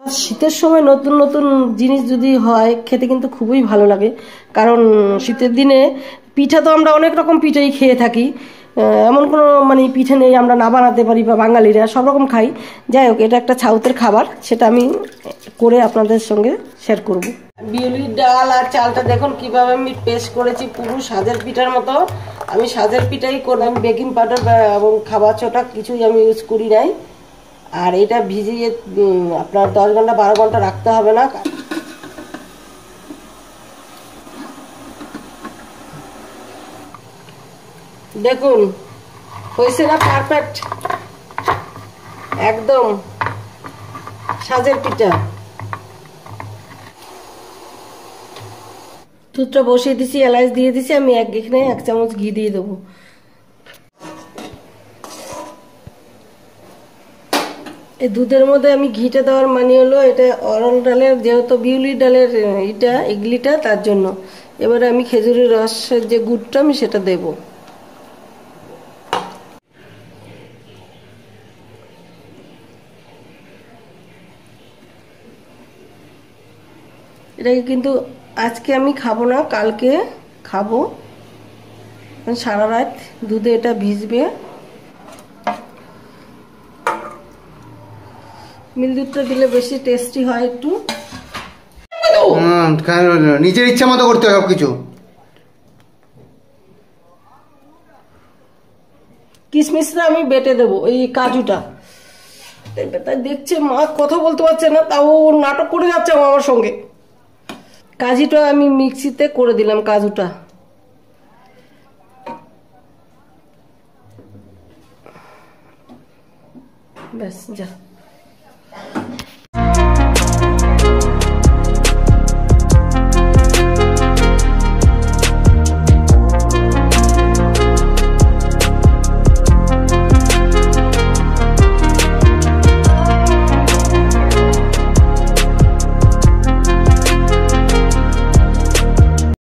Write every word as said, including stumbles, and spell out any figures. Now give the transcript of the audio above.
শীতের সময় নতুন নতুন জিনিস যদি হয় খেতে কিন্তু খুবই ভালো লাগে, কারণ শীতের দিনে পিঠা তো আমরা অনেক রকম পিঠাই খেয়ে থাকি, এমন কোনো মানে পিঠে নেই আমরা না বানাতে পারি, বা বাঙালিরা সব রকম খাই। যাই হোক, এটা একটা সাউথের খাবার, সেটা আমি করে আপনাদের সঙ্গে শেয়ার করব। বিউলির ডাল আর চালটা দেখুন কিভাবে আমি পেস্ট করেছি, পুরো সাজের পিঠার মতো। আমি সাজের পিঠাই করব, আমি বেকিং পাউডার এবং খাবার ছোটা কিছুই আমি ইউজ করি নাই। আর এটা ভিজিয়ে আপনার দশ ঘন্টা বারো ঘন্টা রাখতে হবে না। দেখুন হয়েছে না পারফেক্ট, একদম সাজের পিঠা। দুধটা বসিয়ে দিছি, এলাচ দিয়ে দিছি, আমি এক এখানে এক চামচ ঘি দিয়ে দেবো। এই দুধের মধ্যে আমি ঘিটা দেওয়ার মানে হলো এটা অরল ডালের, যেহেতু বিউলির ডালের এটা ইডলিটা, তার জন্য। এবারে আমি খেজুরের রসের যে গুড়টা আমি সেটা দেব। এটাকে কিন্তু আজকে আমি খাবো না, কালকে খাবো। সারা রাত দুধে এটা ভিজবে। মিল দুধটা দিলে বেশি টেস্টি হয় একটু। নিজের ইচ্ছা মতো করতে হবে সবকিছু। কিশমিশটা আমি বেটে দেবো, এই কাজুটা। তাই দেখছে মা কথা বলতে পারছে না, তাও নাটক করে যাচ্ছে আমার সঙ্গে। কাজুটা আমি মিক্সিতে করে দিলাম, কাজুটা। ব্যাস যা।